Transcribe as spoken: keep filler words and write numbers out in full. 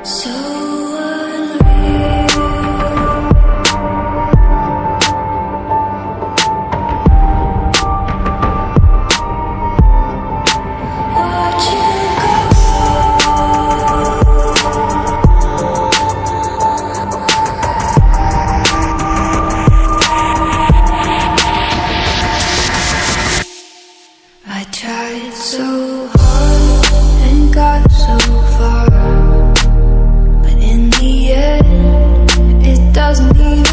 So unreal. Watch you go. I tried so hard and got so far, but in the end, it doesn't even